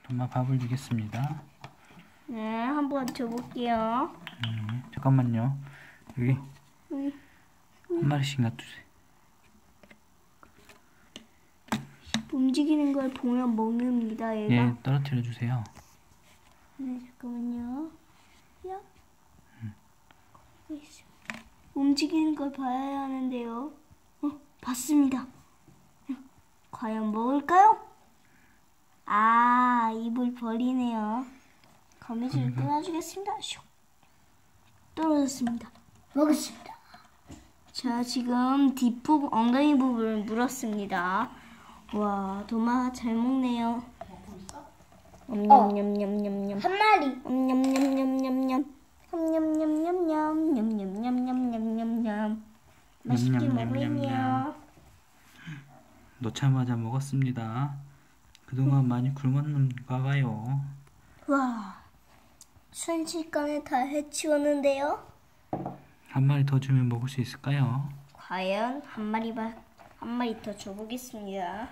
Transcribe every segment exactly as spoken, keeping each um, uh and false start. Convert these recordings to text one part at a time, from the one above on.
도마 밥을 주겠습니다. 네, 한번 줘볼게요. 음, 잠깐만요. 여기 음. 한 마리씩 놔두세요. 움직이는 걸 보면 먹습니다, 얘가. 예, 떨어뜨려 주세요. 네, 잠깐만요. 야. 음. 움직이는 걸 봐야 하는데요. 어, 봤습니다. 과연 먹을까요? 아, 입을 버리네요. 거미줄을 끊어주겠습니다. 슉. 떨어졌습니다. 먹었습니다. 자, 지금 뒷부분, 엉덩이 부분을 물었습니다. 와, 도마 잘 먹네요. 냠냠냠냠냠냠. 한 마리. 냠냠냠냠냠냠. 냠냠냠냠냠. 냠냠냠냠냠냠냠. 맛있게 냠냠냠냠냠. 먹고 있네요. 놓자마자 먹었습니다. 그동안 많이 굶었는가 봐요. 와, 순식간에 다 해치웠는데요. 한 마리 더 주면 먹을 수 있을까요? 과연 한 마리 바, 한 마리 더 줘보겠습니다.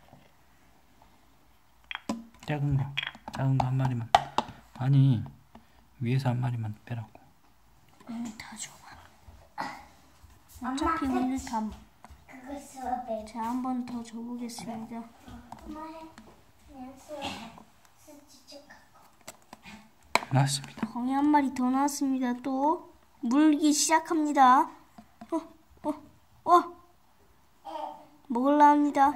작은 거, 작은 거 한 마리만. 아니, 위에서 한 마리만 빼라고. 음, 다 줘봐. 어차피 오늘 다. 그거 수업에. 자, 한 번 더 줘보겠습니다. 엄마의 연습 수지적하고. 나왔습니다. 거미 한 마리 더 나왔습니다. 또 물기 시작합니다. 어, 어, 어. 먹으려 합니다.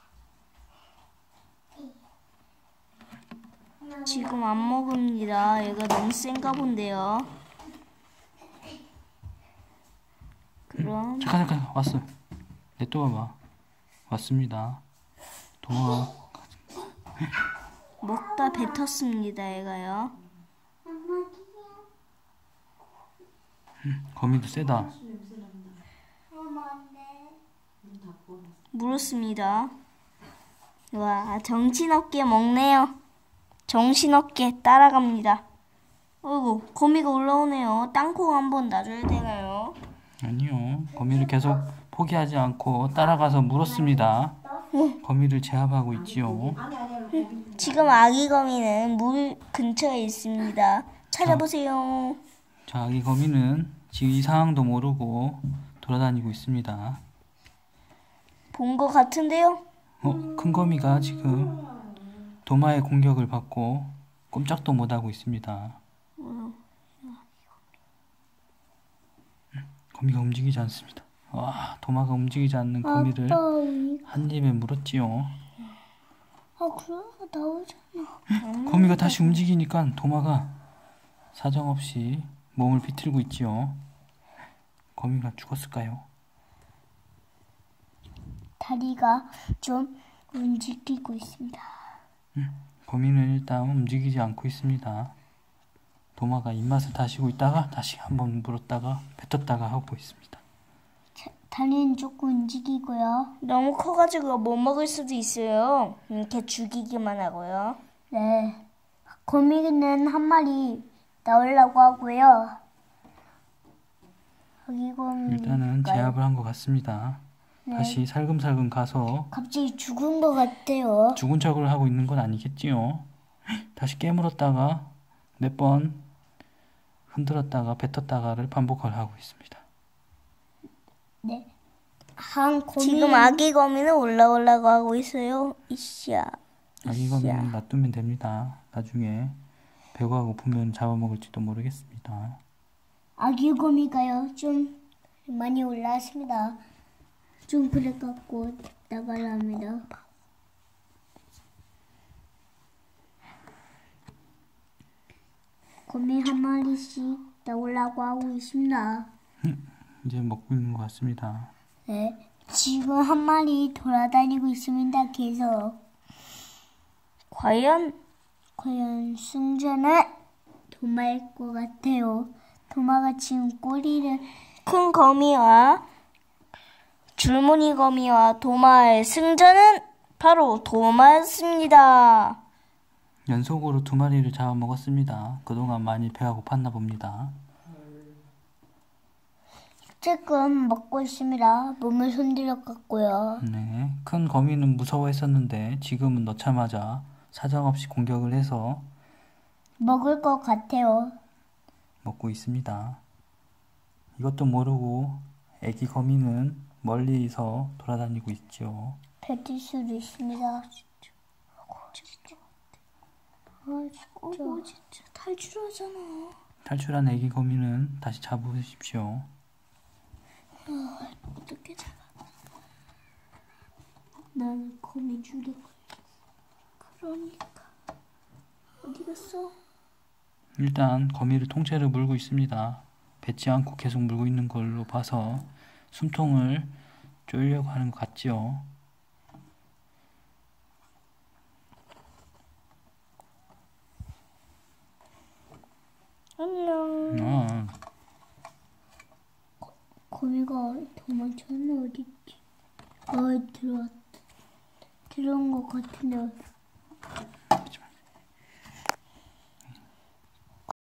지금 안 먹습니다. 얘가 너무 센가 본데요. 그럼 잠깐 잠깐 왔어. 냅둬봐봐. 왔습니다. 도마. 먹다 뱉었습니다. 얘가요. 거미도 세다. 물었습니다. 와, 정신없게 먹네요. 정신없게 따라갑니다. 어이구, 거미가 올라오네요. 땅콩 한번 놔줘야 되나요? 아니요. 거미를 계속 포기하지 않고 따라가서 물었습니다. 거미를 제압하고 있지요. 지금 아기 거미는 물 근처에 있습니다. 찾아보세요. 자, 이 거미는 지금 이 상황도 모르고 돌아다니고 있습니다. 본 것 같은데요? 어, 큰 거미가 지금 도마의 공격을 받고 꼼짝도 못하고 있습니다. 거미가 움직이지 않습니다. 와, 도마가 움직이지 않는 거미를 한 입에 물었지요. 아, 그래? 나오잖아. 거미가 다시 움직이니까 도마가 사정없이 몸을 비틀고 있지요. 거미가 죽었을까요? 다리가 좀 움직이고 있습니다. 거미는 일단 움직이지 않고 있습니다. 도마가 입맛을 다시고 있다가 다시 한번 물었다가 뱉었다가 하고 있습니다. 자, 다리는 조금 움직이고요. 너무 커가지고 못 먹을 수도 있어요. 이렇게 죽이기만 하고요. 네. 거미는 한 마리 나오려고 하고요. 여기 거미. 일단은 제압을 한 것 같습니다. 네. 다시 살금살금 가서 갑자기 죽은 것 같아요. 죽은 척을 하고 있는 건 아니겠지요. 다시 깨물었다가 몇 번 흔들었다가 뱉었다가를 반복을 하고 있습니다. 네. 한 거미. 지금 아기 거미는 올라오려고 하고 있어요. 이씨야. 아기 거미는 놔두면 됩니다. 나중에 배가 고프면 잡아먹을지도 모르겠습니다. 아기 거미가요. 좀 많이 올라왔습니다. 좀 그래갖고 나가려 합니다. 거미 한 마리씩 나오려고 하고 있습니다. 이제 먹고 있는 것 같습니다. 네. 지금 한 마리 돌아다니고 있습니다. 계속. 과연 과연 승자는 도마일 것 같아요. 도마가 지금 꼬리를 큰 거미와 줄무늬 거미와 도마의 승자는 바로 도마였습니다. 연속으로 두 마리를 잡아먹었습니다. 그동안 많이 배가 고팠나 봅니다. 조금 먹고 있습니다. 몸을 손들어 갔고요. 네, 큰 거미는 무서워했었는데 지금은 넣자마자 사정없이 공격을 해서 먹을 것 같아요. 먹고 있습니다. 이것도 모르고 애기 거미는 멀리서 돌아다니고 있죠. 뱉을 수도 있습니다. 어, 뭐 진짜 탈출하잖아. 탈출한 애기 거미는 다시 잡으십시오. 어떻게 잡아? 나는 거미 줄에 걸렸어. 그러니까 어디 갔어? 일단 거미를 통째로 물고 있습니다. 뱉지 않고 계속 물고 있는 걸로 봐서 숨통을 쪼이려고 하는 것 같지요. 안녕. 어, 거미가 도망쳤네. 어딨지? 어, 들어왔, 들어온 것 같은데.